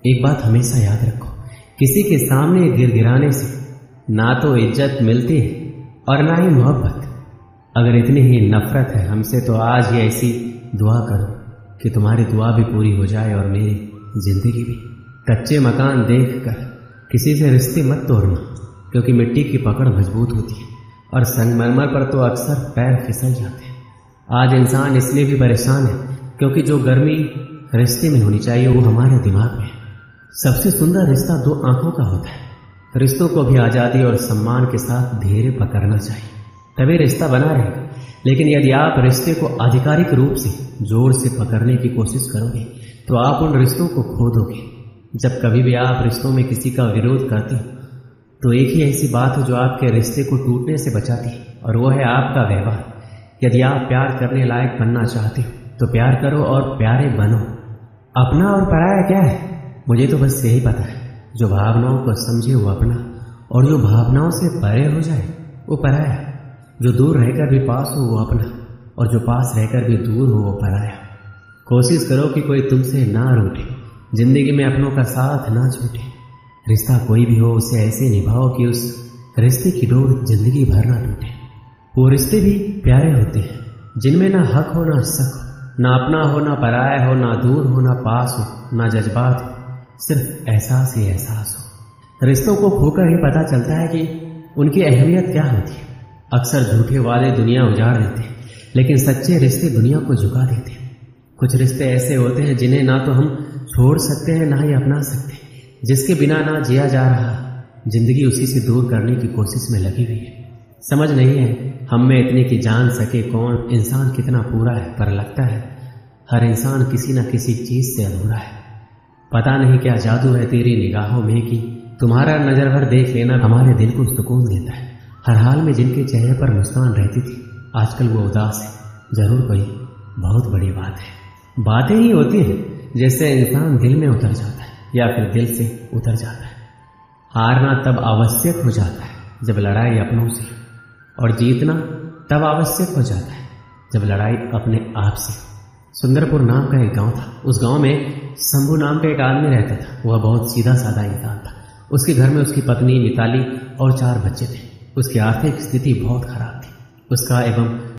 एक बात हमेशा याद रखो, किसी के सामने गिड़गिड़ाने से ना तो इज्जत मिलती है और ना ही मोहब्बत। अगर इतनी ही नफरत है हमसे तो आज ही ऐसी दुआ करो कि तुम्हारी दुआ भी पूरी हो जाए और मेरी जिंदगी भी। कच्चे मकान देखकर किसी से रिश्ते मत तोड़ना, क्योंकि मिट्टी की पकड़ मजबूत होती है और संगमरमर पर तो अक्सर पैर फिसल जाते हैं। आज इंसान इसलिए भी परेशान है क्योंकि जो गर्मी रिश्ते में होनी चाहिए वो हमारे दिमाग में है। सबसे सुंदर रिश्ता दो आंखों का होता है। रिश्तों को भी आजादी और सम्मान के साथ धीरे पकड़ना चाहिए, तभी रिश्ता बना रहेगा। लेकिन यदि आप रिश्ते को आधिकारिक रूप से जोर से पकड़ने की कोशिश करोगे तो आप उन रिश्तों को खो दोगे। जब कभी भी आप रिश्तों में किसी का विरोध करते हो तो एक ही ऐसी बात है जो आपके रिश्ते को टूटने से बचाती है, और वो है आपका व्यवहार। यदि आप प्यार करने लायक बनना चाहते हो तो प्यार करो और प्यारे बनो। अपना और पराया क्या है, मुझे तो बस यही पता है, जो भावनाओं को समझे वो अपना, और जो भावनाओं से परे हो जाए वो पराया। जो दूर रहकर भी पास हो वो अपना, और जो पास रहकर भी दूर हो वो पराया। कोशिश करो कि कोई तुमसे ना रूठे, जिंदगी में अपनों का साथ ना छूटे। रिश्ता कोई भी हो उसे ऐसे निभाओ कि उस रिश्ते की डोर जिंदगी भर ना टूटे। वो रिश्ते भी प्यारे होते हैं जिनमें ना हक हो ना शक हो, ना अपना हो ना पराया हो, ना दूर हो ना पास हो, ना जज्बात हो, सिर्फ एहसास ही एहसास हो। रिश्तों को खोकर ही पता चलता है कि उनकी अहमियत क्या होती है। अक्सर झूठे वादे दुनिया उजाड़ देते हैं, लेकिन सच्चे रिश्ते दुनिया को झुका देते हैं। कुछ रिश्ते ऐसे होते हैं जिन्हें ना तो हम छोड़ सकते हैं ना ही अपना सकते हैं। जिसके बिना ना जिया जा रहा, जिंदगी उसी से दूर करने की कोशिश में लगी हुई है। समझ नहीं है हम में इतनी कि जान सके कौन इंसान कितना पूरा है, पर लगता है हर इंसान किसी न किसी चीज से अधूरा है। पता नहीं क्या जादू है तेरी निगाहों में कि तुम्हारा नजर भर देख लेना हमारे दिल को सुकून देता है। हर हाल में जिनके चेहरे पर मुस्कान रहती थी आजकल वो उदास है। जरूर कोई बहुत बड़ी बात है। बातें ही होती हैं जैसे इंसान दिल में उतर जाता है या फिर दिल से उतर जाता है। हारना तब आवश्यक हो जाता है जब लड़ाई अपनों से, और जीतना तब आवश्यक हो जाता है जब लड़ाई अपने आप से। सुंदरपुर नाम का एक गांव था। उस गांव में शंभू नाम का एक आदमी रहता था। वह बहुत सीधा साधा इंसान था। उसके घर में उसकी पत्नी मिताली और 4 बच्चे थे। उसकी आर्थिक स्थिति बहुत खराब थी। उसका एवं